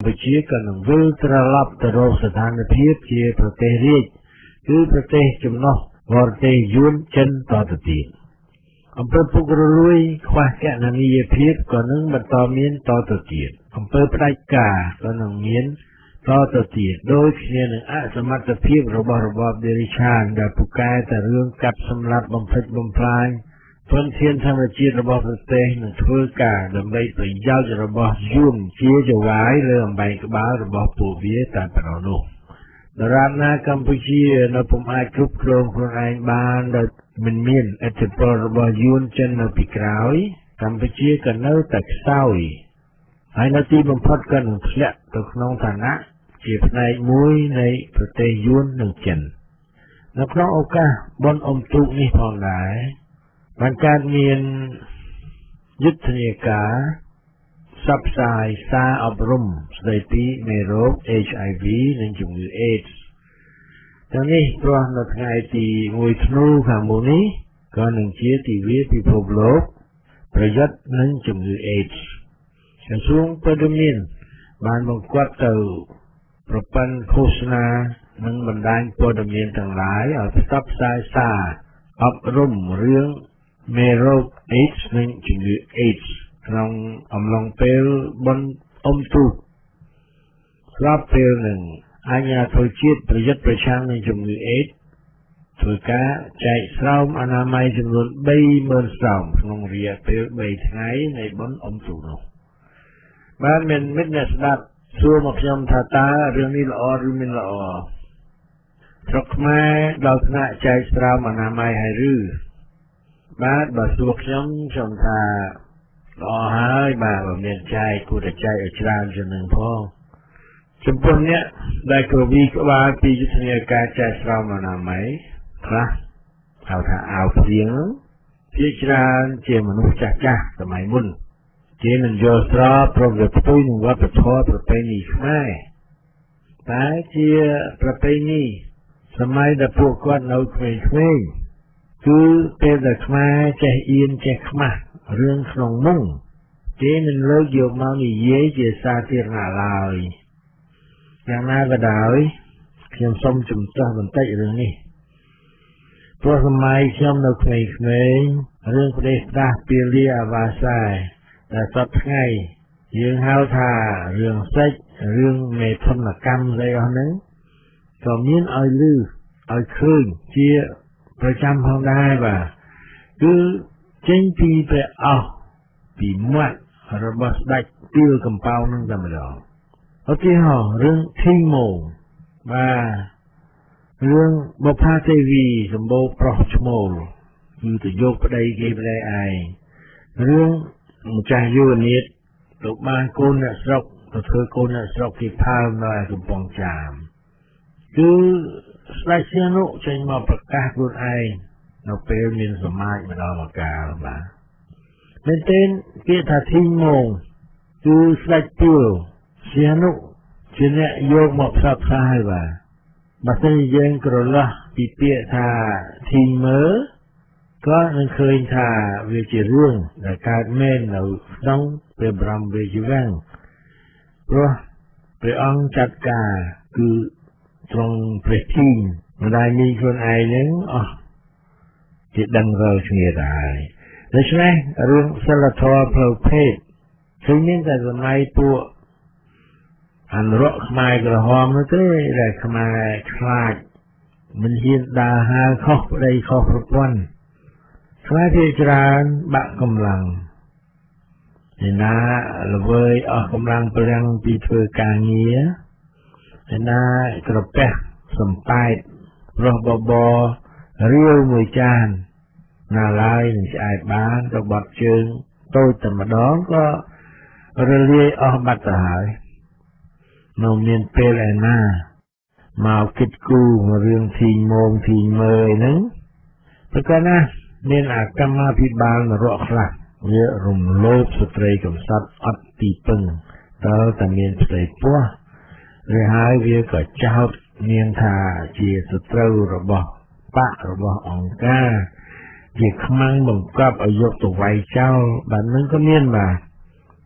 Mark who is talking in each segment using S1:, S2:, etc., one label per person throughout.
S1: ពុជាក៏នឹងវិលត្រឡប់ទៅរកស្ថានភាពជាប្រទេសរាជគឺប្រទេសចំណុះបរទេសយួនចិនតទៅទៀតអំពើពុករលួយខ្វះកណនីយភាពក៏នឹងបន្តមានតទៅទៀតអំពើផ្ដាច់ការក៏នឹងមានតទៅទៀតដោយគ្នានឹងអសមត្ថភាពរបស់របបដេរីឆានដែលពូកែតែរឿងកាប់សម្លាប់បំផ្លិចបំផ្លាញធនធានធម្មជាតិរបស់ប្រទេសនឹងធ្វើការដើម្បីប្រយោជន៍របស់យួនជាចវាយលើអំបែងក្បាលរបស់ពួកវាតែប៉ុណ្ណោះនោះដរាបណាកម្ពុជានៅពុំអាចគ្រប់គ្រងខ្លួនឯងបានដោយមិនមានឥទ្ធិពលរបស់យួនចិននៅពីក្រោយកម្ពុជាក៏នៅតែខ្សោយហើយនៅទីបំផុតក៏នឹងធ្លាក់ទៅក្នុងឋានៈជាផ្នែកមួយនៃប្រទេសយួននិងចិននៅក្នុងឱកាសបុណ្យអុំទូកនេះផងដែរបានកើតមានយុទ្ធនាការផ្សព្វផ្សាយសារអប់រំស្ដីពីមេរោគ HIV និងជំងឺ AIDS ទាំងនេះព្រោះនៅថ្ងៃទី1ធ្នូខាងមុខនេះក៏នឹងជាទិវាពិភពលោកប្រយុទ្ធនឹងជំងឺ AIDS ក្រសួងព័ត៌មានបានបង្គាប់ទៅប្រព័ន្ធឃោសនានិងបណ្ដាញព័ត៌មានទាំងឡាយឲ្យផ្សព្វផ្សាយសារអប់រំរឿងមេរោគ AIDS និងជំងឺ AIDS ក្នុងអំឡុងពេលបុណ្យអុំទូកស្របពេលនឹងអាជ្ញាធរជាតិប្រយុទ្ធប្រឆាំងនឹងជំងឺ AIDS ធ្វើការចែកស្រោមអនាម័យចំនួន 30,000 ស្រោមក្នុងរយៈពេល3ថ្ងៃនៃបុណ្យអុំទូកនោះបានមានមិត្តអ្នកស្ដាប់សួរមកខ្ញុំថាតើរឿងនេះល្អឬមិនល្អស្រុកខ្មែរដល់ថ្នាក់ចែកស្រោមអនាម័យហើយឬបាទបើសួរខ្ញុំថាល្អហើយបាទបើមានចែកគួរតែចែកឲ្យច្រើនជាងនឹងផងចំពោះអ្នកដែលកវីក្បាលពីយុទ្ធនាការចែកស្រោមអនាម័យខ្លះហៅថាអាវព្រៀងជាច្រើនជាមនុស្សចាស់សម័យមុនគេមិនយល់ស្របប្រវត្តិផ្ទុយនឹងវប្បធម៌ប្រពៃណីខ្មែរតែជាប្រពៃណីសម័យដែលពួកគាត់នៅក្មេងៗគឺពេលដែលខ្មែរចេះអៀនចេះខ្មាស់រឿងក្នុងមុងគេមិនលើកយកមកនិយាយជាសាធារណៈឡើយយ៉ាងណាក៏ដោយខ្ញុំសូមជំទាស់បន្តិចរឿងនេះព្រោះសម័យខ្ញុំនៅក្មេងៗរឿងប្រទេសផ្ដាស់ពាលាអាវ៉ាសែតែសពថ្ងៃយើងហៅថារឿងសេចរឿងមេធនកម្មស្អីអស់ហ្នឹងក៏មានឲ្យឮឲ្យឃើញជាប្រចាំផងដែរបាទគឺចេញពីព្រះអស់ពីមាត់របស់ស្ដេចទាលកំប៉ោងនឹងតែម្ដងឧទាហរណ៍រឿងធីម៉ូបាទរឿងបុប្ផាទេវីសម្បូរប្រុសឈ្មោលគឺទៅយកប្តីគេប្តីឯងរឿងម្ចាស់យុវនាថទៅបានកូនអ្នកស្រុកទៅធ្វើកូនអ្នកស្រុកគេផើមនៅកំពង់ចាមគឺស្ដេចសៀនុចេញមកប្រកាសខ្លួនឯងនៅពេលមានសមាជម្ដងម្កាលបាទមែនទែនពាក្យថាធីម៉ូគឺស្ដេចទាលសៀនុជាអ្នកយកមកផ្សព្វផ្សាយបាទបើសិនជាយើងក្រឡោះពីពាក្យថាធីមើក៏នឹងឃើញថាវាជារឿងដែលកើតមែននៅក្នុងព្រះបរមរាជវាំងព្រោះព្រះអង្គចាត់ការគឺត្រង់ព្រះធីងម្ដាយមីខ្លួនឯងហ្នឹងអស់ជាដឹងរាល់គ្នាដែរដូច្នេះរឿងសិលធម៌ផ្លូវភេទគឺមានតែសម័យពួកអនុរៈខ្មែរក្រហមនោះទេដែលខ្មែរខ្លាចមិនហ៊ានដើរហើរខុសប្តីខុសប្រពន្ធខ្មែរជាច្រើនបាក់កម្លាំងឯណាល្វើយអស់កម្លាំងព្រាំងពីធ្វើការងារឯណាក្រពះសំប៉ែតរស់បបររាវមួយចានណាឡើយនឹងឆ្អែតបានទៅបាត់ជើងតូចតែម្ដងក៏រលាយអស់បាត់ទៅហើយនៅមានពេលឯណាមកគិតគូររឿងធីងម៉ងធីងមើអីហ្នឹងប្រកាសណាមានអាកម្មាភិបាលនរកខ្លះវារំលោភស្ត្រីកំសត់អត់ទីពឹងតើតែមានផ្ទៃពោះឬហើយវាក៏ចោទនាងថាជាសត្រូវរបស់បករបស់អង្គការជាខ្មាំងបង្កប់ឲ្យយកទៅវាយចោលបាទនឹងក៏មានបាទ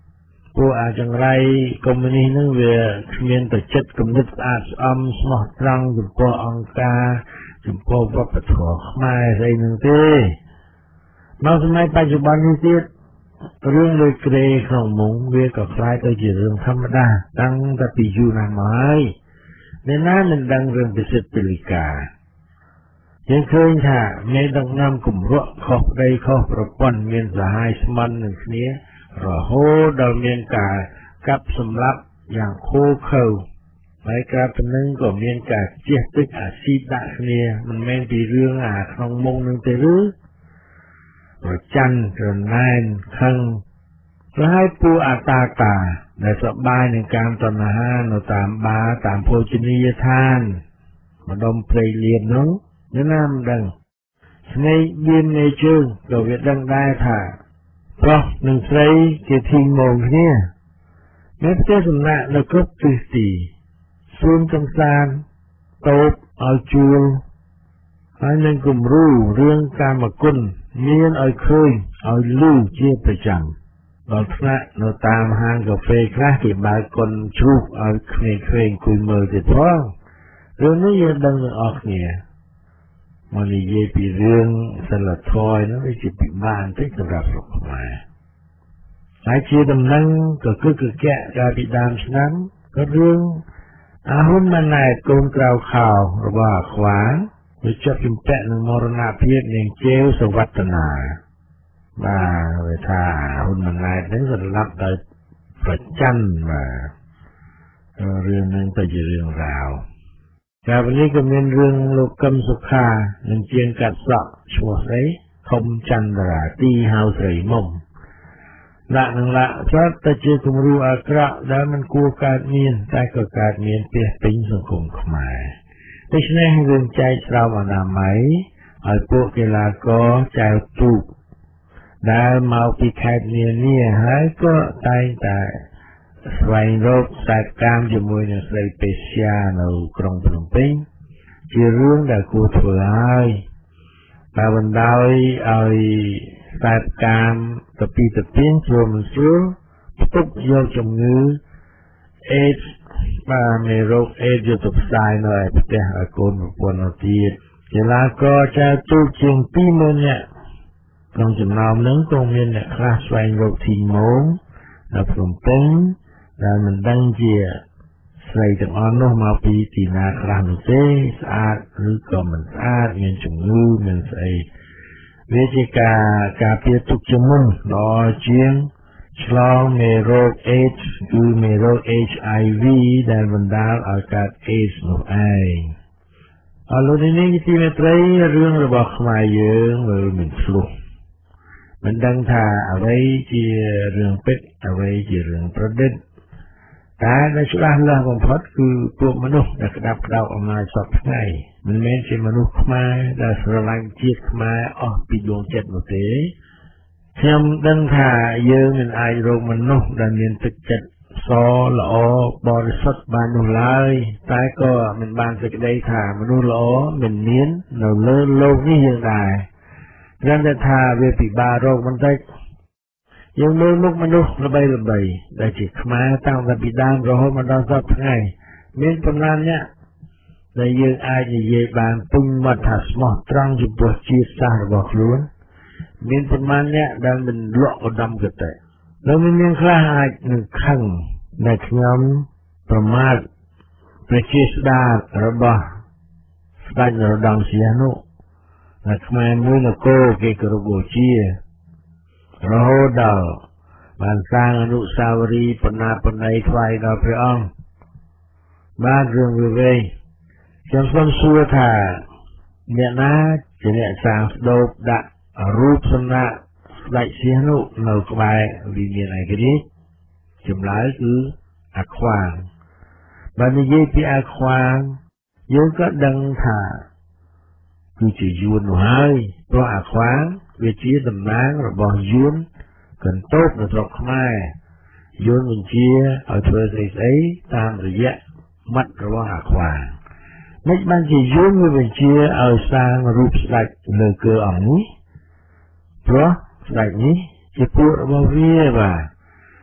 S1: ពួកអាចង្រៃកុម្មុយនីសនឹងវាគ្មានតែចិត្តគំនិតស្អាតស្អំស្មោះត្រង់ចំពោះអង្គការចំពោះវប្បធម៌ខ្មែរស្អីហ្នឹងទេនៅសម័យបច្ចុប្បន្ននេះទៀតរឿងលើក្រេក្នុងមុងវាក៏คล้ายទៅជារឿងធម្មតាតាំងតែពីយូរណាស់មកហើយអ្នកណាមិនដឹងរឿងពិសិដ្ឋពលិកាយើងឃើញថាមេដឹកនាំគម្រក់ខុសប្តីខុសប្រពន្ធមានសហាយស្មិននឹងគ្នារហូតដល់មានការកាប់សម្លាប់យ៉ាងឃោឃៅហើយក្រៅពីនឹងក៏មានការជះទឹកអាស៊ីតដាក់គ្នាមិនមែនពីរឿងក្នុងមុងនឹងទេឬប្រច័ណ្ឌក្រណែនខឹងក៏ឲ្យពួកអតាតាដែលសប្បាយនឹងការតណ្ហានៅតាមបារតាមភោជនីយដ្ឋានម្ដុំព្រៃលៀននោះអ្នកណាមិនដឹងស្នេហ៍មាននៃជើងក៏វាដឹងដែរថាប្រុសនិងស្រីគេធីងមងគ្នានៅផ្ទះសំណាក់នៅគ្រប់ទិសទីសួនកំសាន្តតូបឲ្យជួលហើយនឹងគំរូរឿងកាមគុណមានឲ្យឃើញឲ្យលឺជាប្រចាំដល់ថ្នាក់នៅតាមហាងកាហ្វេខ្លះគេបើកកុនជ្រូកឲ្យក្មេងៗអង្គុយមើលទៀតផងរឿងនេះយើងដឹងទាំងអស់គ្នាមកនិយាយពីរឿងសិលធម៌នោះវាជាពិបាកបន្តិចសម្រាប់លោកខ្មែរហើយជាដំណឹងក៏គឺកកៈកាលពីដើមឆ្នាំក៏រឿងអាហ៊ុនម៉ាណែតកូនក្រៅខោរបស់អាខ្វាងវាជាប់ជំពាក់នឹងមរណភាពនាងជេវសវត្តនាបាទវាថាហ៊ុនម៉ាណែតនឹងសម្លាប់ដោយប្រច័ណ្ឌបាទរឿងនឹងទៅជារឿងរ៉ាវកាលនេះក៏មានរឿងលោកកឹមសុខានិងជាងកាត់សក់ឈ្មោះស្អីខុំចន្ទរាទីហៅស្រីមុំដាក់នឹងឡាក់ស្រាប់តែជាគំរូអាក្រក់ដែលមិនគួរកើតមានតែក៏កើតមានពាសពេញសង្គមខ្មែរដូច្នេះរឿងចែកស្រោមអនាម័យឲ្យពួកកីឡាករចៅទូកដែលមកពីខេត្តនានាហើយក៏តែងតែស្វែងរកខ្សែកាមជាមួយនឹងស្រីពេស្យានៅក្រុងភ្នំពេញជារឿងដែលគួរធ្វើហើយតែបណ្ដោយឲ្យខ្សែកាមទៅពីទៅទៀងស្រួលមិនស្រួលផ្ទុកយកជំងឺអេដសបាទមេរោគអេដសយកទៅផ្សាយនៅឯប្រទេសឲ្យកូនប្រពន្ធទៅទៀតកីឡាករចៅទូកជាង 20,000 នាក់ក្នុងចំណោមនឹងក៏មានអ្នកខ្លះស្វែងរកទីម៉ោងនៅភ្នំពេញដែលមិនដឹងជាស្រីទាំងអស់នោះមកពីទីណាខ្លះនោះទេស្អាតឬក៏មិនស្អាតមានជំងឺមានស្អីវាជាការពារទុកជាមុនល្អជាងឆ្លងមេរោគ AIDS គឺមេរោគ HIV ដែលបណ្ដាលឲ្យកើត AIDS នោះឯងអរលោកនាងទីមេត្រីរឿងរបស់ខ្មែរយើងមើលមិនឆ្លុះមិនដឹងថាអ្វីជារឿងពិតអ្វីជារឿងប្រឌិតតែដែលច្បាស់លាស់បំផុតគឺពួកមនុស្សដែលក្តាប់ក្តៅអំណាចសពថ្ងៃមិនមែនជាមនុស្សខ្មែរដែលស្រឡាញ់ជាតិខ្មែរអស់ពីដួងចិត្តនោះទេខ្ញុំដឹងថាយើងមិនអាចរកមនុស្សដែលមានទឹកចិត្តសល្អបរិសុទ្ធបាននោះឡើយតែក៏មិនបានសេចក្តីថាមនុស្សល្អមិនមាននៅលើโลกនេះយើងដែរគ្រាន់តែថាវាពិបាករកបន្តិចយើងមើលមុខមនុស្សល្បីដែលជាខ្មែរតាំងតែពីដើមរហូតមកដល់សព្វថ្ងៃមានប៉ុន្មានអ្នកដែលយើងអាចនិយាយបានពេញមាត់ថាស្មោះត្រង់ចំពោះជាតិសាសន៍របស់ខ្លួនមានប៉ុន្មានអ្នកដែលមិនលក់ឧត្តមគតិแล้วមានខ្លះអាចនឹងខឹងដែលខ្ញុំប្រមាថព្រះជាស្ដារបស់ស្ដេចនរោត្តមសីហនុដែលខ្មែរមួយនគរគេគោរពបូជារហូតដល់បានសាងអនុស្សាវរីយ៍បណ្ណាបណ្ណៃថ្វាយដល់ព្រះអង្គបានរឿងវាវែងខ្ញុំសូមសួរថាអ្នកណាជាអ្នកសាងស្ដូបដាក់រូបសំណាកស្ដេចសីហនុនៅក្បែរវិមានឯករាជ្យចម្លើយគឺអាខ្វាងបើនិយាយពីអាខ្វាងយើងក៏ដឹងថាគឺជាយួននោះហើយព្រោះអាខ្វាងវាជាតំណាងរបស់យួនកន្តោបនៅស្រុកខ្មែរយួនបញ្ជាឲ្យធ្វើស្អីតាមរយៈមាត់របស់អាខ្វាងមិនបានជាយួនវាបញ្ជាឲ្យសាងរូបស្ដេចលើគឺអង្គនេះព្រោះស្ដេចនេះជាពួករបស់វាបាទ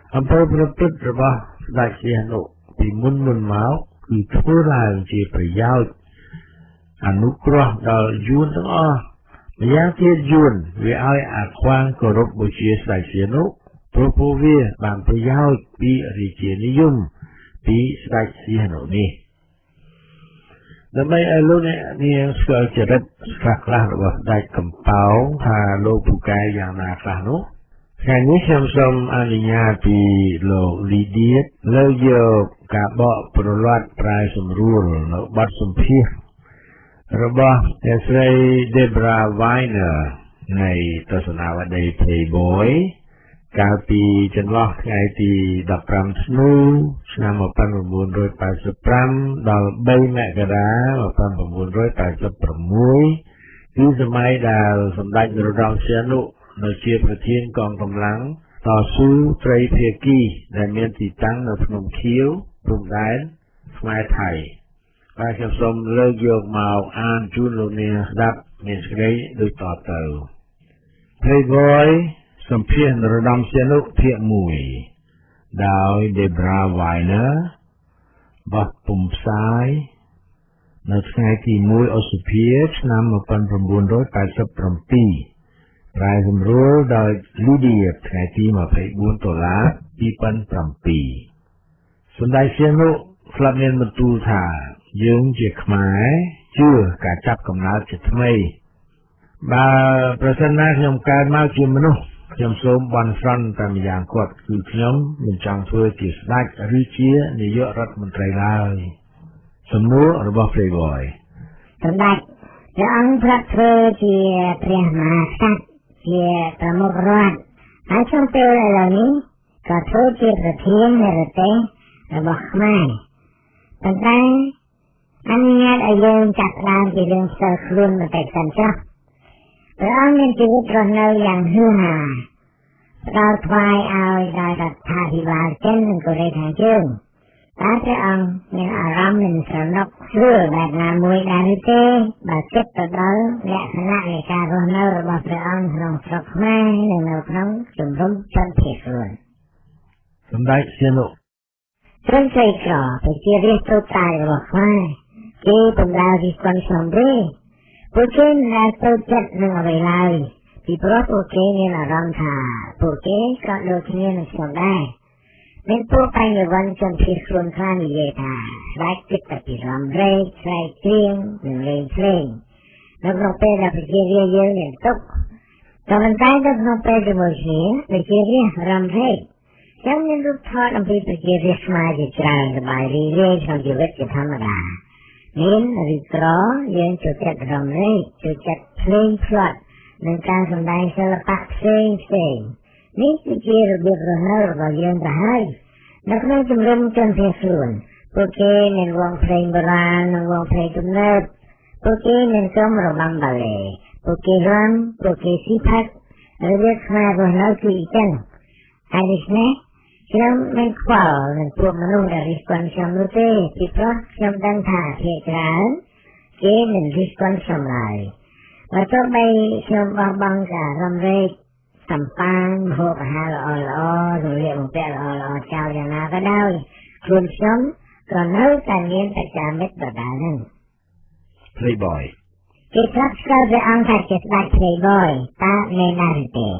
S1: អំពើប្រព្រឹត្តរបស់ស្ដេចសីហនុពីមុនមកគឺធ្វើឡើងជាប្រយោជន៍អនុគ្រោះដល់យួនទាំងអស់ម្យ៉ាងទៀតយួនវាឲ្យអាខ្វាងគោរពបូជាស្ដេចសីហនុព្រោះពួកវាបានប្រយោជន៍ពីរាជានិយមពីស្ដេចសីហនុនេះដើម្បីឲ្យលោកអ្នកនាងស្គាល់ចរិតខ្លះៗរបស់ស្ដេចកំប៉ោងថាលោកពូកែយ៉ាងណាខ្លះនោះថ្ងៃនេះខ្ញុំសូមអនុញ្ញាតពីលោកលីឌៀតលើកយកការបកប្រវត្តិប្រែសម្រួលនៅបទសម្ភាសន៍របស់អ្នកស្រី Deborah Weiner នៃទស្សនាវដ្តី Playboy កាលពីចន្លោះថ្ងៃទី15ធ្នូឆ្នាំ1985ដល់3មករា1986គឺសម័យដែលសម្ដេចនរោត្តមសីហនុនៅជាប្រធានកងកម្លាំងតស៊ូត្រីភាគីដែលមានទីតាំងនៅភ្នំខៀវព្រំដែនខ្មែរថៃហើយខ្ញុំសូមលើកយកមកអានជូនលោកអ្នកស្ដាប់មានសេចក្តីដូចតទៅ Playboy សម្ភាសន៍នរោត្តមសីហនុភាគ1ដោយ Deborah Weiner បោះពុម្ពផ្សាយនៅថ្ងៃទី1ឧសភាឆ្នាំ1987ប្រែសម្រួលដោយ Lydia ថ្ងៃទី24តុលា2007សម្ដេចសីហនុស្លាប់មានបន្ទូលថាយើងជាខ្មែរជឿការចាប់កំណើតជាថ្មីបើប្រសិនណាខ្ញុំកើតមកជាមនុស្សខ្ញុំសូមបន់ស្រន់តែម្យ៉ាងគាត់គឺខ្ញុំមិនចង់ធ្វើជាស្ដេចឬជានាយករដ្ឋមន្ត្រីឡើយសំណួររបស់ Playboy
S2: សម្ដេចព្រះអង្គប្រកាសធ្វើជាព្រះមហាក្សត្រជាប្រមុខរដ្ឋហើយក្នុងពេលឥឡូវនេះក៏ធ្វើជាប្រធាននៃប្រទេសរបស់ខ្មែរប៉ុន្តែអនុញ្ញាតឲ្យយើងចាប់ផ្ដើមពីរឿងផ្ទាល់ខ្លួនបន្តិចសិនចុះព្រះអង្គមានជីវិតរស់នៅយ៉ាងហឿហាផ្ដល់ថ្វាយឲ្យដោយរដ្ឋាភិបាលចិននិងកូរ៉េខាងជើងតើព្រះអង្គមានអារម្មណ៍មិនស្រណុកស្រួលបែបណាមួយដែរឬទេបើគិតទៅដល់លក្ខណៈនៃការរស់នៅរបស់ព្រះអង្គក្នុងស្រុកខ្មែរនិងនៅក្នុងជំរំជនភៀសខ្លួន
S1: សម្ដេចសីហនុ
S2: ត្រឹមใจក្រប្រជារាស្ត្រទូទៅរបស់ខ្មែរគេពុំដែលរិះគន់ខ្ញុំទេពួកគេមិនដែលទៅចិត្តនឹងអ្វីឡើយពីព្រោះពួកគេមានអារម្មណ៍ថាពួកគេក៏ដូចគ្នានឹងខ្ញុំដែរមានពួកបញ្ញវន្តជនភៀសខ្លួនខ្លះនិយាយថាស្ដេចគិតតែពីរំរែកស្រែកច្រៀងនិងលេងភ្លេងនៅក្នុងពេលដែលប្រជារាស្ត្រយើងមានទុក្ខក៏ប៉ុន្តែនៅក្នុងពេលជាមួយគ្នាប្រជារាស្ត្ររំរែកខ្ញុំមានរូបថតអំពីប្រជារាស្ត្រខ្មែរជាច្រើនសប្បាយរីករាយក្នុងជីវិតជាធម្មតាមានឬក្រយើងចូលចិត្តរំលែកចូលចិត្តភ្លេងភ្លាត់និងការសម្ដែងសិល្បៈផ្សេងនេះគឺជារបៀបរស់នៅរបស់យើងទៅហើយនៅក្នុងជំរំជនភៀសខ្លួនពួកគេមានវង់ភ្លេងបុរាណនិងវង់ភ្លេងទំនើបពួកគេមានក្រុមរបាំបាឡេពួកគេរំពួកគេស៊ីផាត់របៀបខ្មែររស់នៅគឺអញ្ចឹងហើយនេះខ្ញុំមិនខ្វល់នឹងពួកមនុស្សដែលរិះគន់ខ្ញុំនោះទេពីព្រោះខ្ញុំដឹងថាភាគច្រើនគេមិនរិះគន់ខ្ញុំឡើយបើទោះបីខ្ញុំបោះបង់ការរំលែកសម្ប៉ាម្ហូបអាហារល្អៗសម្លៀកបំពាក់ល្អៗចោលយ៉ាងណាក៏ដោយខ្លួនខ្ញុំក៏នៅតែមានបច្ចាមិត្តដដែលហ្នឹង
S1: Playboy
S2: គេប្រាប់ស្គាល់ព្រះអង្គថាជាស្ដេច Playboy តើមានដែរទេស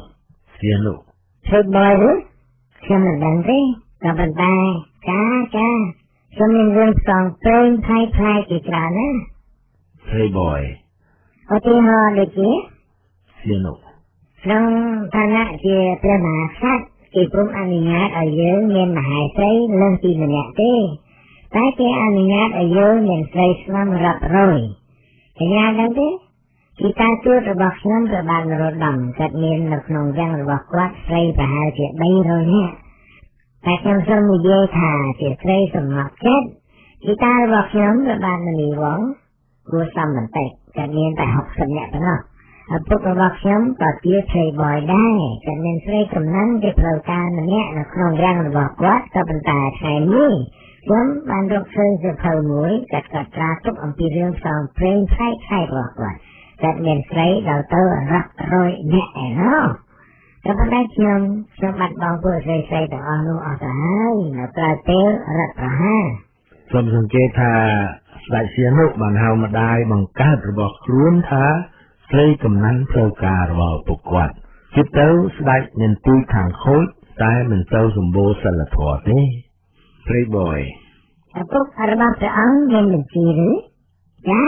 S1: ីហនុ
S2: Playboy ខ្ញុំមិនដឹងទេក៏ប៉ុន្តែចាខ្ញុំមានរឿងផ្សងព្រេងផ្លែជាច្រើនណា
S1: Playboy
S2: ឧទាហរណ៍ដូចជា
S1: សីហនុ
S2: ក្នុងឋានៈជាព្រះមហាក្សត្រគេពុំអនុញ្ញាតឲ្យយើងមានមហេសីលើសពីម្នាក់ទេតែគេអនុញ្ញាតឲ្យយើងមានស្រីស្នំរាប់រយកញ្ញាដឹងទេពីការជួបរបស់ខ្ញុំព្រះបាទនរោត្តមគាត់មាននៅក្នុងយ៉ាងរបស់គាត់ស្រីប្រហែលជា300នាក់តែខ្ញុំសូមនិយាយថាជាស្រីសម្រាប់ចិត្តពីការរបស់ខ្ញុំព្រះបាទនានីវងគួរសមបន្តិចគាត់មានតែ60នាក់ប៉ុណ្ណោះឪពុករបស់ខ្ញុំក៏ជា Playboy ដែរគាត់មានស្រីកំណាំងជាផ្លូវការម្នាក់នៅក្នុងយ៉ាងរបស់គាត់ក៏ប៉ុន្តែថ្ងៃនេះខ្ញុំបានរកឃើញសៀវភៅមួយគាត់ត្រាទុកអំពីរឿងផ្សងព្រេងផ្លែរបស់គាត់មានស្រីដល់ទៅរាប់រយនាក់ឯណោះก็เพราะได้ខ្ញុំបាត់បង់ពួកស្រីៗទាំងអស់នោះអស់ទៅហើយនៅក្រៅពេលរដ្ឋប្រហារ
S1: សូមសង្កេតថាស្ដេចសៀនុបានហៅម្ដាយបង្កើតរបស់ខ្លួនថាស្រីកំណាន់ផ្លូវការរបស់ឪពុកគាត់គិតទៅស្ដេចមានទូចខាងខូចតែមិនទៅសម្បូរសិលធម៌ទេ Playboy
S2: ឪពុករបស់ព្រះអង្គមានបញ្ជីឬចា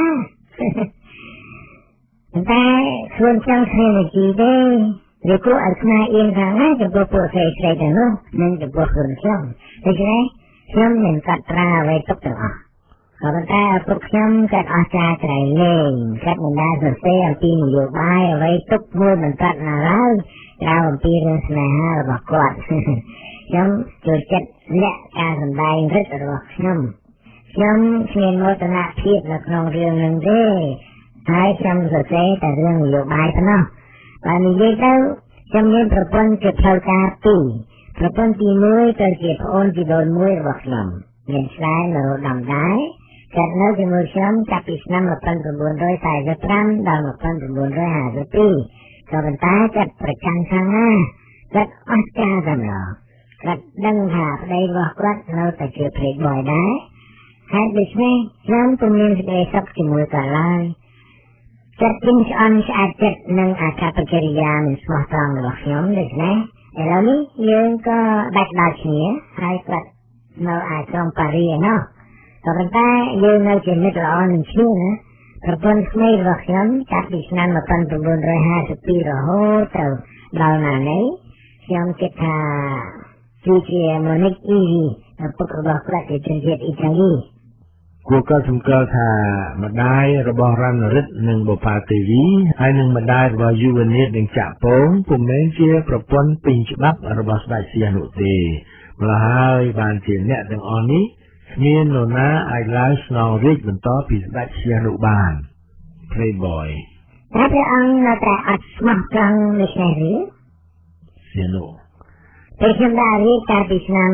S2: តែខ្លួនចង់គ្មានបញ្ជីទេឬក៏ឲ្យខ្នើអៀនខាងណាចំពោះពួកស្រីៗទាំងនោះនិងចំពោះខ្លួនខ្ញុំដូច្នេះខ្ញុំមិនកត់ត្រាអ្វីទុកទាំងអស់ក៏ប៉ុន្តែឪពុកខ្ញុំក៏អស្ចារ្យក្រៃលែងក៏មិនដែលសរសេរអំពីនយោបាយអ្វីទុកមួយមិនកាត់ណាឡើយក្រៅអំពីរឿងស្នេហារបស់គាត់ខ្ញុំចូលចិត្តអ្នកការសម្ដែងរិទ្ធរបស់ខ្ញុំគ្មានមោទនភាពនៅក្នុងរឿងនឹងទេហើយខ្ញុំសរសេរតែរឿងនយោបាយប៉ុណ្ណោះបើនិយាយទៅខ្ញុំមានប្រពន្ធជាផ្លូវការពីរប្រពន្ធទី1ទៅជាប្អូនជីដូនមួយរបស់ខ្ញុំមានស្លាយនៅរដំដែរគាត់នៅជាមួយខ្ញុំចាប់ពីឆ្នាំ1945ដល់1952ក៏ប៉ុន្តែគាត់ប្រចាំខាងណាគាត់អស្ចារ្យណាស់គាត់ដឹងថាប្តីរបស់គាត់នៅតែជា Playboy ដែរហើយដូច្នេះខ្ញុំពុំមានសេចក្តីសុខជាមួយគាត់ឡើយគាត់ពេញឆ្អន់ឆ្អាតចិត្តនឹងអាកប្បកិរិយាមិនស្មោះត្រង់របស់ខ្ញុំដូច្នេះឥឡូវនេះយើងក៏ដាច់ដោតគ្នាហើយគាត់នៅឯក្រុងប៉ារីសនោះក៏ប៉ុន្តែយើងនៅជាមិត្តល្អនឹងគ្នាណាប្រពន្ធក្មេងរបស់ខ្ញុំចាប់ពីឆ្នាំ1952រហូតទៅដល់ណានេះខ្ញុំគិតថាគឺជាម៉ូនិកអ៊ីវីពុករបស់គាត់ជាជនជាតិអ៊ីតាលី
S1: គួរកត់សម្គាល់ថាម្ដាយរបស់រណរិទ្ធនិងបុប្ផាទេវីហើយនិងម្ដាយរបស់យុវនាថនិងចាក់ពងពុំមែនជាប្រពន្ធពេញច្បាប់របស់ស្ដេចសៀនុទេម្ល៉េះហើយបានជាអ្នកទាំងអស់នេះគ្មាននរណាអាចឡើងស្នងរាជបន្តពីស្ដេចសៀនុបាន Playboy
S2: តែព្រះអង្គនៅតែអត់ស្មោះត្រង់នេះទេឬ
S1: សៀនុ
S2: ពេលខ្ញុំដាក់រាជកាលពីឆ្នាំ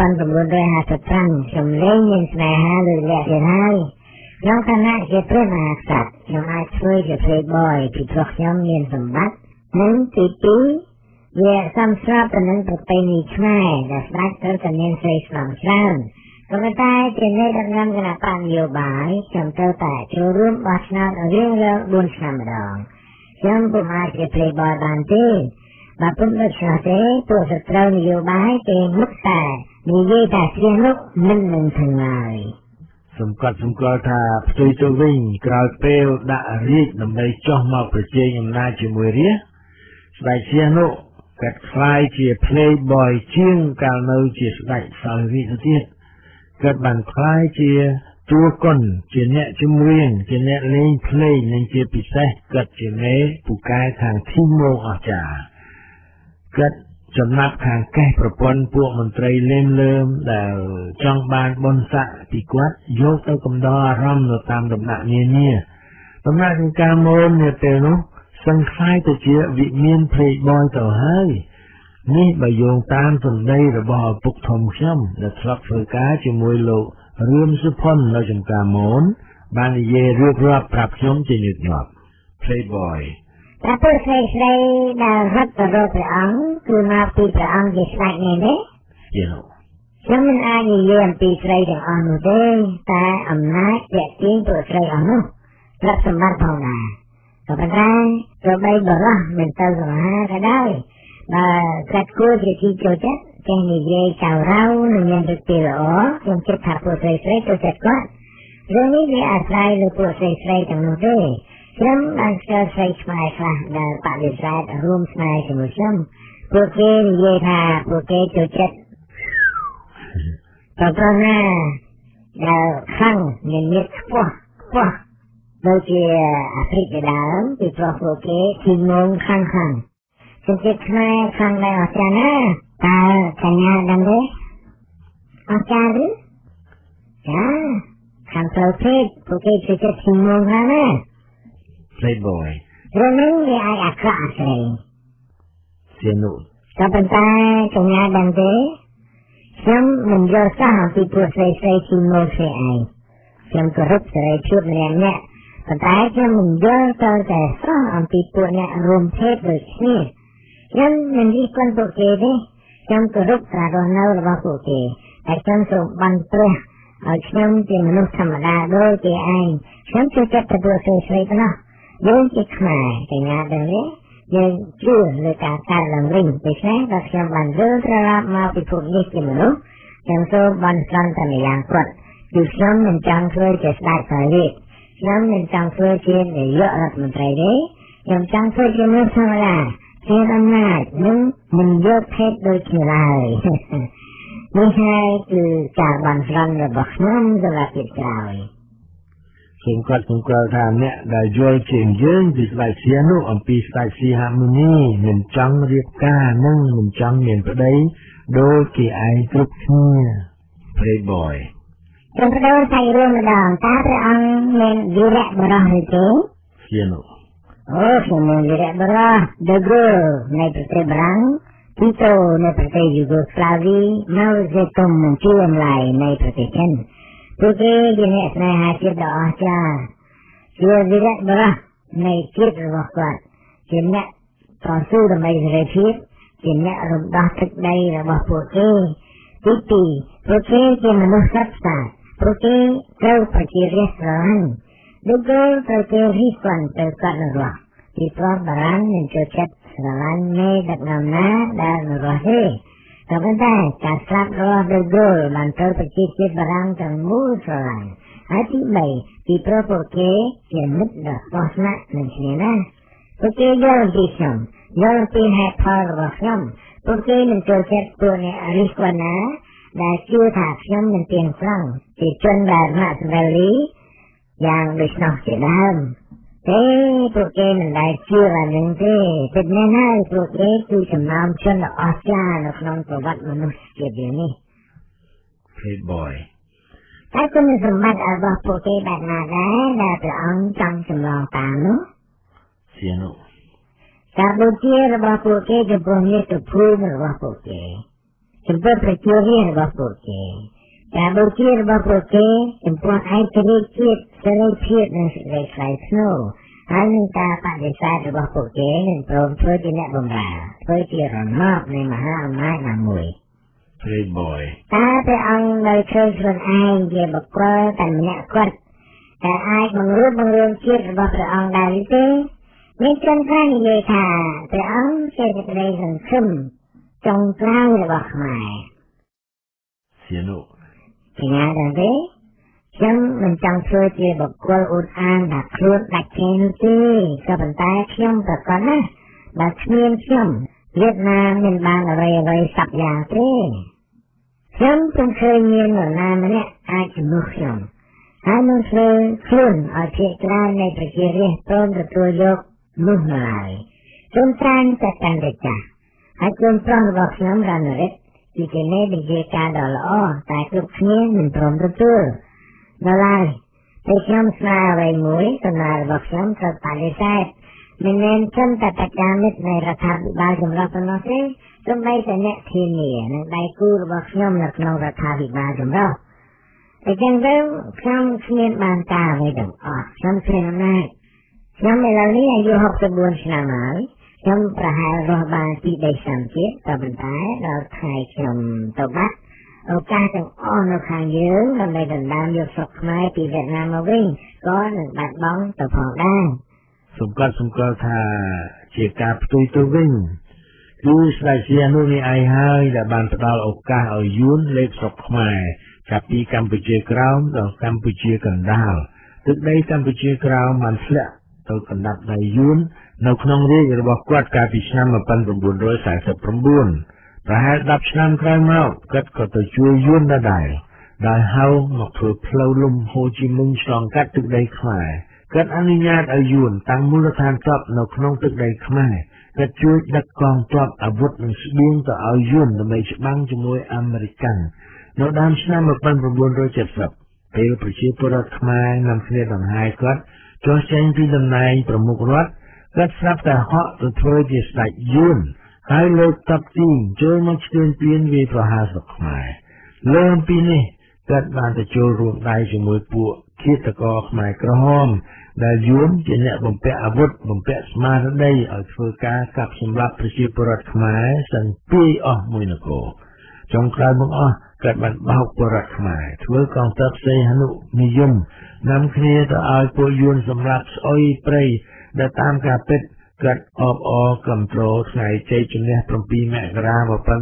S2: 1955ខ្ញុំលែងមានស្នេហាលើអ្នកទៀតហើយក្នុងឋានៈជាព្រះមហាក្សត្រខ្ញុំអាចធ្វើជា Playboy ពីព្រោះខ្ញុំមានសម្បត្តិនិងទី2វាសំស្របទៅនឹងប្រពៃណីខ្មែរដែលស្ដេចត្រូវតែមានស្រីស្នំច្រើនក៏ប៉ុន្តែជាអ្នកដឹកនាំគណៈបកនយោបាយខ្ញុំត្រូវតែចូលរួមបោះឆ្នោតរៀងរាល់4ឆ្នាំម្ដងខ្ញុំពុំអាចជា Playboy បានទេបើពុំដូច្នោះទេពួកសត្រូវនយោបាយគេមុខតែនិយាយថាស្រីនោះមិននឹងទាំងឡើយ
S1: សម្គាល់ថាផ្ទុយទៅវិញក្រោយពេលដាក់រាជដើម្បីចោះមកប្រជែងអំណាចជាមួយរាជស្ដេចសៀនុកាត់ខ្លាយជា Playboy ជាងកាលនៅជាស្ដេចសោយរាជទៅទៀតគាត់បានខ្លាយជាតួកុនជាអ្នកជំរៀងជាអ្នកលេងភ្លេងនិងជាពិសេសគាត់ជាមេពូកែខាងធីមមកអស្ចារ្យគាត់ចំណាប់ខាងកេះប្រពន្ធពួកមន្ត្រីលេមលើមដែលចង់បានបុណ្យស័ក្តិពីគាត់យកទៅកំដរអារម្មណ៍នៅតាមដំណាក់នានាដំណាក់នៃការមូលនៅពេលនោះសង្ខ័យទៅជាវិមាន Playboy ទៅហើយនេះបើយោងតាមសម្ដីរបស់ឪពុកធំខ្ញុំដែលធ្លាប់ធ្វើការជាមួយលោករឿនសុផុននៅចំការមូលបាននិយាយរៀបរាប់ប្រាប់ខ្ញុំជាញឹកញាប់ Playboy
S2: តែពួកស្រីដែលរត់ទៅរកព្រះអង្គគឺមកពីព្រះអង្គជាស្ដេចនេះទេខ្ញុំមិនអាចនិយាយអំពីស្រីទាំងអស់នោះទេតែអំណាចទាក់ទាញពួកស្រីអស់នោះទ្រព្យសម្បត្តិផងដែរក៏ប៉ុន្តែទោះបីបរោះមិនទៅសមាក៏ដោយបើកាត់គួរជាទីចូលចិត្តចេះនិយាយចៅរៅនិងមានឫទ្ធិល្អខ្ញុំគិតថាពួកស្រីចូលចិត្តគាត់រឿងនេះវាអាស្រ័យលើពួកស្រីទាំងនោះទេខ្ញុំបានស្គាល់ស្រីខ្មែរខ្លះដែលបដិសេធរួមស្នេហ៍ជាមួយខ្ញុំពួកគេនិយាយថាពួកគេចូលចិត្តប្រពន្ធណាដែលខាងមានមាឌខ្ពស់ដូចជាអាហ្វ្រិកដើមពីព្រោះពួកគេគឺងងខាងជនជាតិខ្មែរខាងដែលអស្ចារ្យណាស់តើកញ្ញាដឹងទេអស្ចារ្យឬចាខាងផ្លូវភេទពួកគេចូលចិត្តជាងងខាងណា
S1: Playboy
S2: រឿងនេះវាអាចអាក្រក់អាស្រ័យ
S1: សៀនុ
S2: ក៏ប៉ុន្តែកញ្ញាដឹងទេខ្ញុំមិនយល់សោះអំពីពួកស្រីជាងងគ្នាឯងខ្ញុំគោរពសេរីភាពម្នាក់ប៉ុន្តែខ្ញុំមិនយល់ទៅតែសោះអំពីពួកអ្នករួមភេទដូចគ្នាខ្ញុំមិនរិះគន់ពួកគេទេខ្ញុំគោរពការរស់នៅរបស់ពួកគេតែខ្ញុំសូមបានព្រះឲ្យខ្ញុំជាមនុស្សធម្មតាដូចគេឯងខ្ញុំជឿចិត្តទទួលស្រីប៉ុណ្ណោះយើងជាខ្មែរតែណាដឹងទេយើងជឿលើការកើតឡើងវិញដូច្នេះដល់ខ្ញុំបានវិលត្រឡប់មកពិភពនេះជាមនុស្សខ្ញុំសូមបានសន្តានយ៉ាងគាត់គឺខ្ញុំមិនចង់ធ្វើជាស្ដេចសារាជខ្ញុំមិនចង់ធ្វើជានាយករដ្ឋមន្ត្រីទេខ្ញុំចង់ធ្វើជាមនុស្សធម្មតាជាអំណាចនិងមិនយកភេទដូចគ្នាឡើយនេះហើយគឺការបានស្រន់របស់ខ្ញុំសម្រាប់ជាតិក្រោយ
S1: សូមគាត់ថាអ្នកដែលយល់ជាងយើងពីស្ដេចសៀនោះអំពីស្ដេចសីហមុនីមិនចង់រៀបការនិងមិនចង់មានប្តីដូចគេឯងគ្រប់គ្នា Playboy
S2: ខ្ញុំបដូរសាច់រឿងម្ដងតើព្រះអង្គមានវីរៈបរិសុទ្ធទេ
S1: សៀនោះ
S2: ខ្ញុំមានវីរៈបរិសុទ្ធ The Girl នៃប្រទេសបារាំងទីតូនៃប្រទេសយូហ្គោស្លាវីនៅសេតុំនិងជួមឡៃនៃប្រទេសចិនពួកគេជាអ្នកស្នេហាជាតិដ៏អស្ចារ្យជាវីរៈបរិសុទ្ធនៃជាតិរបស់គាត់ជាអ្នកតស៊ូដើម្បីសេរីភាពជាអ្នករំដោះទឹកដីរបស់ពួកគេទីពីរពួកគេជាមនុស្សសត្វសាពួកគេត្រូវប្រជារាស្ត្រស្រឡាញ់ដូចត្រូវគេរិះគន់ទៅគាត់នៅរស់ពីព្រោះបារាំងមិនចូលចិត្តស្រឡាញ់នៃដឹកនាំណាដែលនៅរស់ទេក៏ប៉ុន្តែការស្លាប់របស់ដូចបានត្រូវប្រជាជាតិបារាំងទាំងមូលស្រឡាញ់ហើយទី3ពីព្រោះពួកគេជាមិត្តដ៏ស្មោះស្ម័គ្រនឹងគ្នាណាពួកគេយល់ពីខ្ញុំយល់ពីហេតុផលរបស់ខ្ញុំពួកគេមិនចូលចិត្តពួកអ្នករិះគន់ណាដែលជឿថាខ្ញុំមិនទៀងត្រង់ជាជនដែលម៉ាក់ស្វេលីយ៉ាងដូចនោះជាដើមទេពួកគេមិនដែលជឿអានឹងទេពិតមែនហើយពួកគេគឺចំណោមជនដ៏អស្ចារ្យនៅក្នុងប្រវត្តិមនុស្សជាតិនេះ
S1: Playboy
S2: តែគុណសម្បត្តិរបស់ពួកគេបែបណាដែរដែលព្រះអង្គចង់ចម្លងតាមនោះ
S1: សៀនោះ
S2: ការបូជារបស់ពួកគេចំពោះមាតុភូមិរបស់ពួកគេចំពោះប្រជារាស្ត្ររបស់ពួកគេការបូជារបស់ពួកគេចំពោះឯករាជ្យជាតិសេរីភាពនិងសេរីថ្លៃថ្នូរហើយនឹងការបដិសេធរបស់ពួកគេនឹងព្រមធ្វើជាអ្នកបម្រើធ្វើជារណបនៃមហាអំណាចណាមួយ
S1: Playboy
S2: តើព្រះអង្គនៅឃើញខ្លួនឯងជាបុគ្គលតែម្នាក់គាត់តែអាចបង្រួបបង្រួមជាតិរបស់ព្រះអង្គដែរទេមានជនខ្លះនិយាយថាព្រះអង្គជាសេចក្តីសង្ឃឹមចុងក្រោយរបស់ខ្មែរ
S1: សៀនោះ
S2: ពីណាដែរទេខ្ញុំមិនចង់ធ្វើជាបុគ្គលអួតអាងថាខ្លួនដាច់គេនោះទេក៏ប៉ុន្តែខ្ញុំប្រកាសណាបើគ្មានខ្ញុំវៀតណាមមិនបានអ្វីសັບយ៉ាងទេខ្ញុំពុំឃើញមាននរណាម្នាក់អាចជំនួសខ្ញុំហើយនឹងធ្វើខ្លួនឲ្យភាគច្រើននៃប្រជារាស្ត្រព្រមទទួលយកនោះមកហើយជុំត្រានតែកាន់តែចាស់ហើយជុំប្រុសរបស់ខ្ញុំរ៉ានរិតជាអ្នកវិជាការដ៏ល្អតែគ្រប់គ្នាមិនព្រមទទួលដល់ហើយតែខ្ញុំស្នើអ្វីមួយសំណើរបស់ខ្ញុំត្រូវបដិសេធមិនមែនត្រឹមតែបច្ចាមិត្តនៃរដ្ឋាភិបាលចម្រុះប៉ុណ្ណោះទេសូម្បីតែអ្នកធានានិងដៃគូរបស់ខ្ញុំនៅក្នុងរដ្ឋាភិបាលចម្រុះតែចឹងទៅខ្ញុំគ្មានបានការអ្វីទាំងអស់ខ្ញុំគ្មានអំណាចខ្ញុំឥឡូវនេះអាយុ64ឆ្នាំហើយខ្ញុំប្រហែលរស់បានពី3ឆ្នាំទៀតក៏ប៉ុន្តែដល់ថ្ងៃខ្ញុំទៅបាត់ឱកាសទាំងអស់នៅខាងយើងដើម្បីដណ្ដើមយកស្រុកខ្មែរពីវៀតណាមមកវិញក៏នឹងបាត់បង់ទៅផងដែរ
S1: សូមគាត់ថាជាការផ្ទុយទៅវិញគឺស្ដេចសៀនោះនេះឯងហើយដែលបានផ្ដល់ឱកាសឲ្យយួនលេបស្រុកខ្មែរចាប់ពីកម្ពុជាក្រោមដល់កម្ពុជាកណ្ដាលទឹកដីកម្ពុជាក្រោមបានធ្លាក់ទៅកណ្ដាប់ដៃយួននៅក្នុងរាជរបស់គាត់កាលពីឆ្នាំ1949ប្រហែល10ឆ្នាំក្រោយមកគាត់ក៏ទៅជួយយួនដែរដោយហៅមកធ្វើផ្លូវលំហូជីមិញឆ្លងកាត់ទឹកដីខ្មែរគាត់អនុញ្ញាតឲ្យយួនតាំងមូលដ្ឋានទ័ពនៅក្នុងទឹកដីខ្មែរគាត់ជួយដឹកកងទ័ពអាវុធនិងស្បៀងទៅឲ្យយួនដើម្បីច្បាំងជាមួយអាមេរិកនៅដើមឆ្នាំ1970ពេលប្រជាពលរដ្ឋខ្មែរនាំគ្នាដង្ហែគាត់ចុះចេញពីតំណែងប្រមុខរដ្ឋគាត់ស្រាប់តែហក់ទៅធ្វើជាស្ដេចយួនហើយលើកទ័ពទីងចូលមកឈ្លានពានវាយប្រហារស្រុកខ្មែរលើអំពីនេះគាត់បានទៅចូលរួមដៃជាមួយពួក KK ជាតកខ្មែរក្រហមដែលយួនជាអ្នកបំពាក់អាវុធបំពាក់ស្មារតីឲ្យធ្វើការកាប់សម្លាប់ប្រជាពលរដ្ឋខ្មែរសិនពីអស់មួយនគរចុងក្រោយបង្អស់កើតបានបោកពលរដ្ឋខ្មែរធ្វើកងទ័ពសីហនុនិយមនាំគ្នាទៅឲ្យពលយួនសម្លាប់ស្អុយព្រៃដែលតាមការពិតកើតអបអរគ្រប់គ្រងថ្ងៃជ័យជំនះ7មករា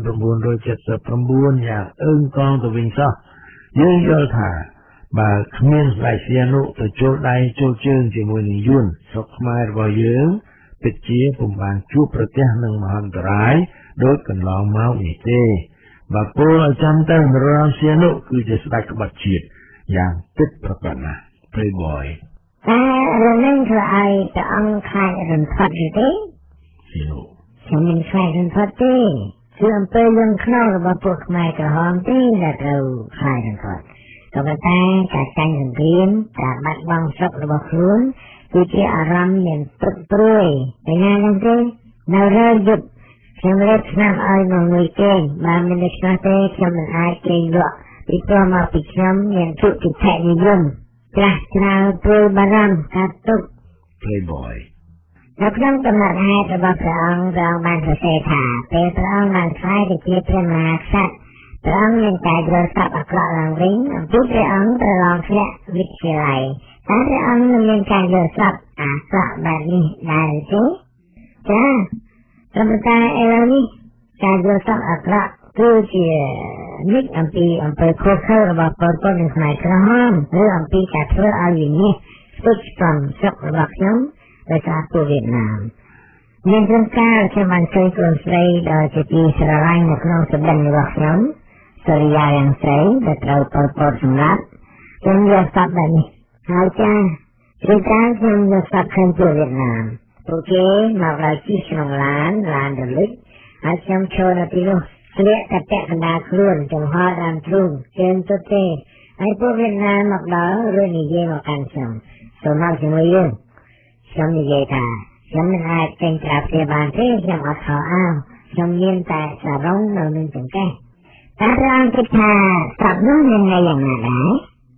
S1: 1979យ៉ាងអើងកងទៅវិញសោះយើងយល់ថាបើគ្មានស្ដេចសីហនុទៅចូលដៃចូលជើងជាមួយនឹងយួនស្រុកខ្មែររបស់យើងពិតជាពុំបានជួបប្រទះនឹងមហន្តរាយដូចកន្លងមកនេះទេបើពលឲ្យចាំទៅនរោត្តមសីហនុគឺជាស្ដេចក្បត់ជាតិយ៉ាងពិតប្រាកដណាស់ Playboy
S2: រឿងនេះធ្វើឲ្យព្រះអង្គខ្លាចរំផត់ទេខ្ញុំមិនខ្លាចរំផត់ទេគឺអំពើលំក្នុងរបស់ពួកខ្មែរក្រហមទេដែលត្រូវខ្លាចរំផត់ក៏ប៉ុន្តែការចាញ់សង្គ្រាមការបាត់បង់ស្រុករបស់ខ្លួនគឺជាអារម្មណ៍មានព្រឹកព្រួយឯណាហ្នឹងទេនៅរើយប់ខ្ញុំរត់ឆ្នាំឲ្យមកមួយគេបានមិនដូច្នោះទេខ្ញុំមិនអាចគេលក់ពីព្រោះមកពីខ្ញុំមានទុតិយនិយមច្រាស់ច្រាវព្រួយបារម្ភកាត់ទុក
S1: Playboy
S2: នៅក្នុងកំណត់ហេតុរបស់ព្រះអង្គបានសរសេរថាពេលព្រះអង្គបានខ្លាយទៅជាព្រះមហាក្សត្រព្រះអង្គមានការយល់សប្តិអាក្រក់ឡើងវិញអំពីព្រះអង្គប្រឡងធ្លាក់វិទ្យាល័យតែព្រះអង្គមិនមានការយល់សប្តិអាក្រក់បែបនេះដែរទេចាព្រមតែឥឡូវនេះការយល់សប្តិអាក្រក់គឺជានិច្ចអំពីអំពើខុសខើរបស់ពលរដ្ឋនិងខ្មែរក្រហមឬអំពីការធ្វើឲ្យវិនិច្ឆ័យស្ទុចfromស្រុករបស់ខ្ញុំដោយសារពួកវៀតណាមមានព្រមការខ្ញុំបានឃើញកូនស្រីដែលជាទីស្រឡាញ់នៅក្នុងសម្បត្តិរបស់ខ្ញុំសូរិយាយ៉ាងស្រីដែលត្រូវពលពតសម្រាប់ខ្ញុំយកសពបែបនេះហើយចាឬកាលខ្ញុំយកសពឃើញពួកវៀតណាមពួកគេមកដល់ជិះក្នុងឡានរលឹកហើយខ្ញុំចូលនៅទីនោះស្លៀកតែពាក់កណ្ដាលខ្លួនចំហដើមទ្រូងជើងទទេហើយពួកវៀតណាមមកដល់ឬនិយាយមកកាន់ខ្ញុំសូមមកជាមួយយើងខ្ញុំនិយាយថាខ្ញុំមិនអាចចេញក្រៅផ្ទះបានទេខ្ញុំអត់ខោអាវខ្ញុំមានតែសារ៉ុងនៅនឹងចង្កេះតែព្រះអង្គគិតថាស្រាប់នោះមានន័យយ៉ាងណាដែរ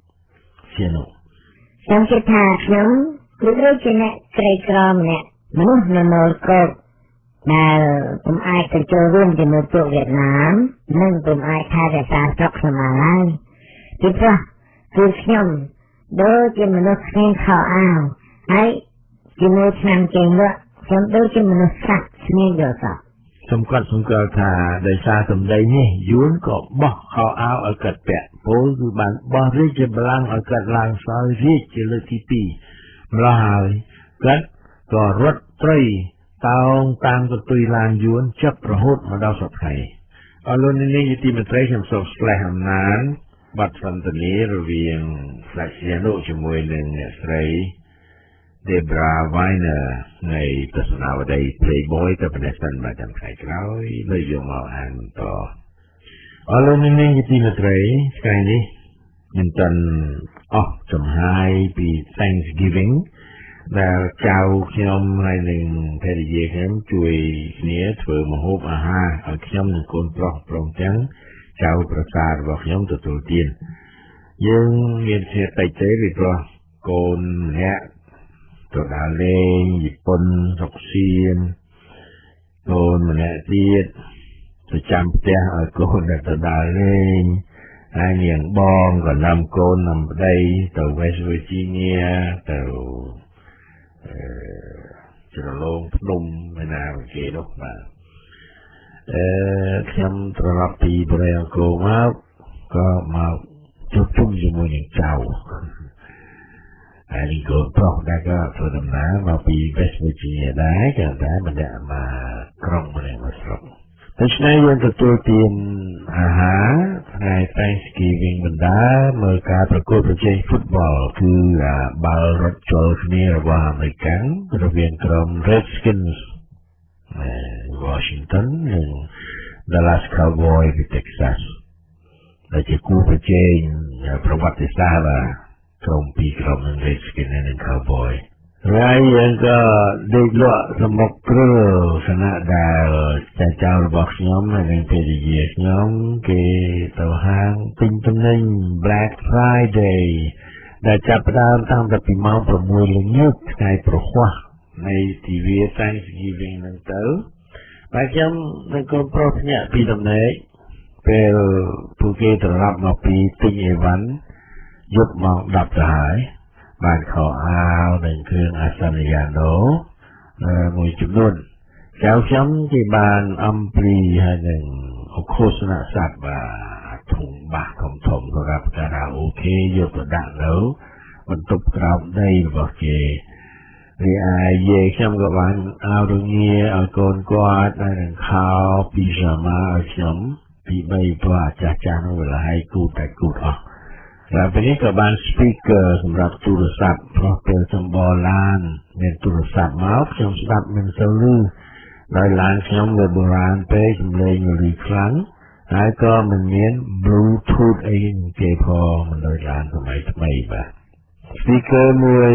S2: ខ្ញុំគិតថាខ្ញុំគឺជាអ្នកក្រីក្រម្នាក់មនុស្សនៅនៅកោកដែលពុំអាចទៅចូលរួមជាមួយពួកវៀតណាមនិងពុំអាចថែរក្សាស្រុកខ្ញុំឡើយពីព្រោះគឺខ្ញុំដូចជាមនុស្សគ្មានខោអាវហើយជាមួយឆ្នាំជើងលក់ខ្ញុំដូចជាមនុស្សស្លាប់គ្មានយល់សប្តិ
S1: សំកាត់សង្កល់ថាដោយសារសម្ដីនេះយួនក៏បោះខោអាវឲ្យកាត់ពាក់ពលគឺបានបោះរាជបល្ល័ង្កឲ្យកាត់ឡើងសោយរាជជាលើកទី2ម្ល៉េះហើយកាត់ក៏រត់ត្រីតោងតាមកន្ទុយឡានយួនចាប់រហូតមកដល់សប្តាហ៍អរលោកនេះជាទីមេត្រីខ្ញុំសូមស្លេះអំណានបាត់សន្ទនារវាងស្ដេចសីហនុជាមួយនឹងអ្នកស្រី Debra Weiner នៃទស្សនាវដ្តី Playboy ទៅប្រទេសសិនមកចាំថ្ងៃក្រោយលើយកមកអានបន្តអរលោកនេះជាទីមេត្រីថ្ងៃនេះមិនទាន់អស់ចំហាយពី Thanksgiving ដែលចៅខ្ញុំហើយនឹងភរិយាខ្ញុំជួយគ្នាធ្វើម្ហូបអាហារឲ្យខ្ញុំនិងកូនប្រុសព្រមទាំងចៅប្រសាររបស់ខ្ញុំទទួលទានយើងមានគ្នាតិចទេពីព្រោះកូនម្នាក់ទៅដើរលេងជប៉ុនសុកសៀនកូនម្នាក់ទៀតទៅចាំផ្ទះឲ្យកូនទៅដើរលេងហើយនាងបងក៏នាំកូននាំប្តីទៅ West Virginia ទៅជ្រលងភ្នំឯណាគេនោះបាទខ្ញុំត្រឡប់ពីប្រទេសអង្គរមកក៏មកជួបជុំជាមួយនឹងចៅហើយនឹងកូនប្រុសដែលក៏ធ្វើដំណើរមកពី West Virginia ដែរក៏តែមិនได้មកក្រុងម្នាក់មកស្រុកដូច្នេះយើងទទួលទានអាហារថ្ងៃ Thanksgiving បណ្ដាមើលការប្រកួតប្រជែង football គឺបាល់រត់ចូលគ្នារបស់អាមេរិករវាងក្រុម Redskins Washington និង Dallas Cowboys ពី Texas ដែលជាគូប្រជែងប្រវត្តិសាស្ត្រក្រុមពីរក្រុម Redskins និង Cowboys ហើយយើងក៏ដេកលក់សមុខគ្រឿខណៈដែលចៅរបស់ខ្ញុំនិងភរិយាខ្ញុំគេទៅហាងទិញទំនិញ Black Friday ដែលចាប់ផ្ដើមតាំងពីម៉ោង 6 ល្ងាចថ្ងៃប្រហ័សនៃទិវា Thanksgiving ហ្នឹងទៅបាទខ្ញុំនឹងកូនប្រុសភ្ញាក់ពីដំណេកពេលពួកគេត្រឡប់មកពីទិញអីវ៉ាន់យប់ម៉ោង 10 ទៅហើយបានខោអាវនិងគ្រឿងអាសន្នយានោមួយចំនួនចៅខ្ញុំគេបានអំព្រីហើយនឹងអឃោសនស័ព្ទបាទធុងបាសធំសម្រាប់ការ៉ាអូខេយកទៅដាក់នៅបន្ទប់ក្រោមដីរបស់គេរីឯយាយខ្ញុំក៏បានអាវរងាឲ្យកូនគាត់ហើយនឹងខោពីសាម៉ាឲ្យខ្ញុំពី3ព្រោះចាស់នោះវាឲ្យគូតតែគូតអស់แล้วពេលនេះក៏បាន speaker សម្រាប់ទូរស័ព្ទព្រោះពេលសម្បល់ឡានមានទូរស័ព្ទមកខ្ញុំស្ដាប់មិនសូវឮដោយឡានខ្ញុំវាបុរាណពេកសំឡេងរីខ្លាំងហើយក៏មិនមាន Bluetooth អីគេផងមិនដូចឡានសម័យថ្មីបាទ speaker មួយ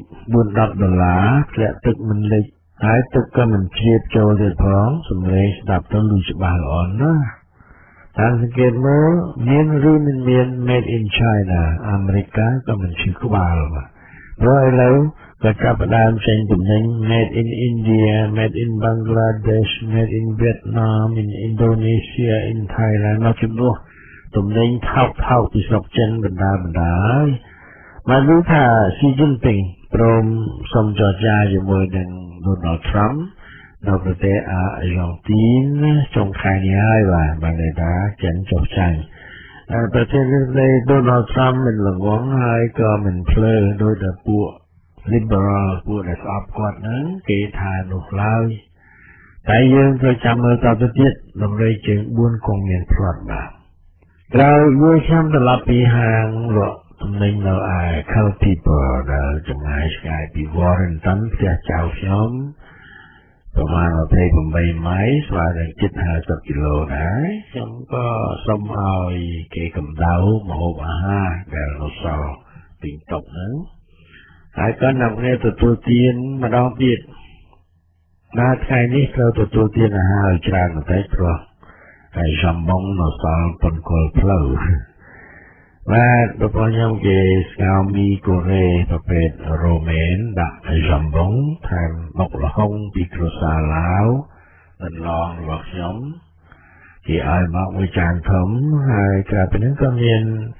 S1: $40ធ្លាក់ទឹកមិនលិចហើយទឹកក៏មិនជ្រាបចូលទៀតផងសំឡេងស្ដាប់ទៅឮច្បាស់ល្អណាស់តាមសង្កេតមើលមានឬមិនមាន made in China អាមេរិកក៏មិនឈឺក្បាលបាទព្រោះឥឡូវក៏ចាប់ផ្ដើមចេញទំនិញ made in India made in Bangladesh made in Vietnam in Indonesia in Thailand មកជំនួសទំនិញថោកពីស្រុកចិនបណ្ដាហើយមកรู้ថា Xi Jinping ព្រមសូមចរចាជាមួយនឹង Donald Trump នៅប្រទេសអាហ្សង់ទីនចុងខែនេះហើយបាទបានថាចិនចុះចាញ់ប្រទេសនេះ Donald Trump មិនល្ងងហើយក៏មិនភ្លើដោយតែពួក liberal ពួកដែលស្អប់គាត់ហ្នឹងគេថានោះឡើយតែយើងត្រូវចាំមើលតទៅទៀតតម្រុយជើង4គង់មានផ្្លាត់បាទក្រោយមួយឆ្នាំត្រឡប់ពីហាងលក់ទំនិញនៅឯ Culpeper ដែលចម្ងាយឆ្ងាយពី Warrington ផ្ទះចៅខ្ញុំប្រមាណ28ម៉ៃស្មើនឹងជិត50គីឡូដែរខ្ញុំក៏សុំឲ្យគេកម្ដៅម្ហូបអាហារដែលនៅសល់ពីតុហ្នឹងហើយក៏នាំគ្នាទទួលទានម្ដងទៀតដល់ថ្ងៃនេះត្រូវទទួលទានអាហារច្រើនបន្តិចព្រោះហើយសំបងនៅសល់ប៉ុនគល់ផ្លូវបាទរបស់ខ្ញុំគេស្ងោរមីកូរ៉េប្រភេទរ៉ូមែនដាក់សំបងថែមបុកល្ហុងពីគ្រួសារឡាវបន្លងរបស់ខ្ញុំគេឲ្យមកមួយចានធំហើយក្រៅពីនេះក៏មាន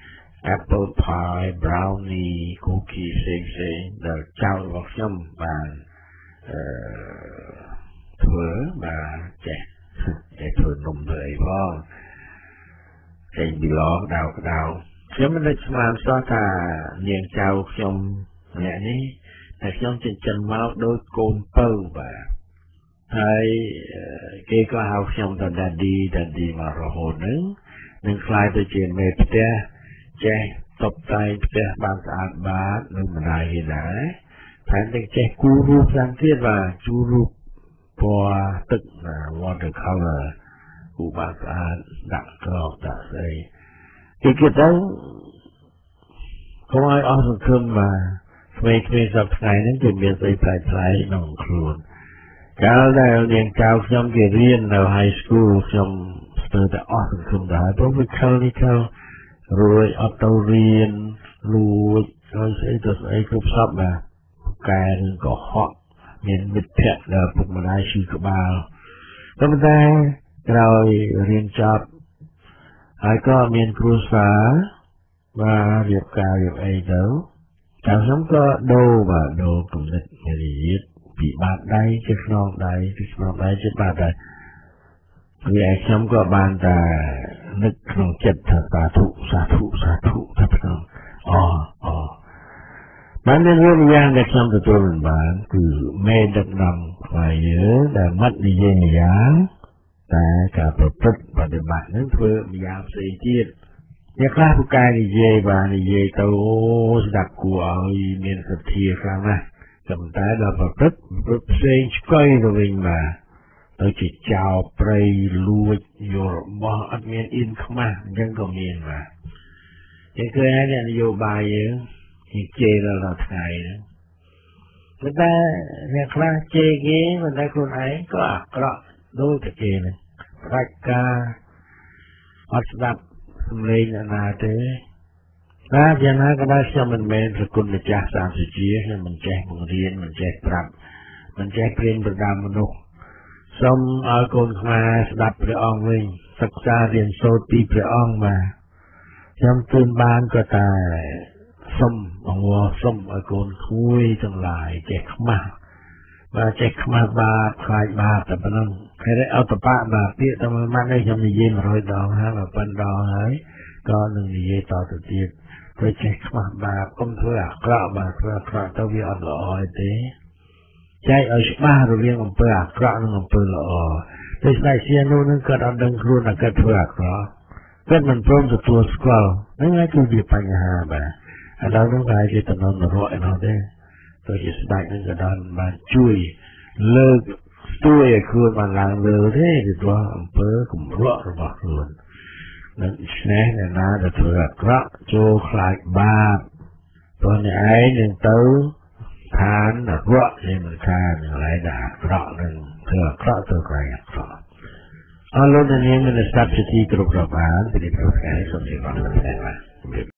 S1: apple pie brownie cookie ផ្សេងដែលចៅរបស់ខ្ញុំបានធ្វើបាទចេះធ្វើនំធ្វើអីផងចេញពីឡងដៅខ្ញុំមិននឹកស្មានសោះថានាងចៅខ្ញុំម្នាក់នេះតែខ្ញុំចិញ្ចឹមមកដូចកូនពៅបាទហើយគេក៏ហៅខ្ញុំថា daddy មករហូតនឹងខ្លាយទៅជាមេផ្ទះចេះតុបតែងផ្ទះបានស្អាតបាតនឹងម្ដាយគេដែរថែមទាំងចេះគូររូបយ៉ាងទៀតបាទជួររូបពណ៌ទឹក water color គូបានស្អាតដាក់ក្របដាក់ស្អីគេគិតទៅកុំឲ្យអស់សង្ឃឹមបាទស្វែងសប្តាហ៍ហ្នឹងគេមានស្អីផ្លែៗក្នុងខ្លួនកាលដែលនាងចៅខ្ញុំគេរៀននៅ high school ខ្ញុំស្ទើរតែអស់សង្ឃឹមដែរព្រោះវាខលរួចអត់ទៅរៀនលួចហើយស្អីទៅស្អីគ្រប់សពបាទកែនឹងកុហកមានមិត្តភក្តិដែលពុកម្ដាយឈឺក្បាលតែប៉ុន្តែក្រោយរៀនចប់ហើយក៏មានគ្រួសារបាទរៀបការរៀបអីទៅតែខ្ញុំក៏ដូរគំនិតវិរិយពីបាតដៃទៅខ្នងដៃទៅខ្នងដៃទៅបាតដៃវាខ្ញុំក៏បានតែនឹកក្នុងចិត្តថាសាធុថាក្នុងបានមានរឿងយ៉ាងដែលខ្ញុំទទួលបានគឺមេដឹកនាំខ្មែរយើងដែលមិននិយាយម្យ៉ាងតែការប្រព្រឹត្តបដិបត្តិនឹងធ្វើម្យ៉ាងផ្សេងទៀតអ្នកខ្លះពូកែនិយាយទៅស្ដាប់គួរឲ្យមានសទ្ធាខ្លាំងណាស់តែដល់ប្រព្រឹត្តផ្សេងឆ្កុយទៅវិញបាទទៅជាចោលព្រៃលួចយករបស់អត់មានអ៊ីនខ្មាស់អញ្ចឹងក៏មានបាទគេឃើញហើយនយោបាយយើងគេជេរដល់ថ្ងៃហ្នឹងតែអ្នកខ្លះជេរគេមិនតែខ្លួនឯងក៏អាក្រក់ដូចតែគេហ្នឹងផ្ដាច់ការអត់ស្ដាប់សំឡេងអ្នកណាទេយ៉ាងណាក៏ដោយខ្ញុំមិនមែនប្រគុណម្ចាស់សាមសុជាខ្ញុំមិនចេះបង្រៀនមិនចេះប្រាប់មិនចេះព្រៀនប្រដាមមនុស្សសូមឲ្យកូនខ្មែរស្ដាប់ព្រះអង្គវិញសិក្សារៀនសូត្រពីព្រះអង្គមកខ្ញុំទូលបានក៏តែសូមអង្វរសូមឲ្យកូនគួយទាំងឡាយចេះខ្មាស់បើចេះខ្មាស់បាបខ្លាចបាបតែប៉ុណ្ណឹងហើយអត់តបាបាទពាក្យតែមួយម៉ាត់នេះខ្ញុំនិយាយ100ដងហើយប៉ុណ្ណឹងហើយក៏នឹងនិយាយតទៅទៀតព្រោះចេះខ្មាស់បាបកុំធ្វើអាក្រក់បាទធ្វើអាក្រក់ទៅវាអត់ល្អទេចែកឲ្យច្បាស់រវាងអំពើអាក្រក់និងអំពើល្អដូចស្ដេចសៀននោះនឹងគាត់អត់ដឹងខ្លួនថាគាត់ធ្វើអាក្រក់គាត់មិនព្រមទទួលស្គាល់ហ្នឹងហើយគឺជាបញ្ហាបាទឥឡូវនោះគេជាតំណនរកឯនោះទេទៅជាស្ដេចនឹងក៏បានជួយលើកស្ទួយឲ្យខ្លួនបានឡើងលើទេពីព្រោះអំពើកម្រក់របស់ខ្លួននឹងឆ្នេះអ្នកណាដែលធ្វើអាក្រក់ចូលខ្លាចបាបព្រោះអ្នកឯងនឹងទៅឋាននរកជាមិនខានកន្លែងដែលអាក្រក់នឹងធ្វើអាក្រក់ទៅក្រៃអាក្រក់អរលោកនាងមានស្ដាប់ជាទីគ្រប់រាប់អានពីព្រោះថ្ងៃសូមជម្រាបលា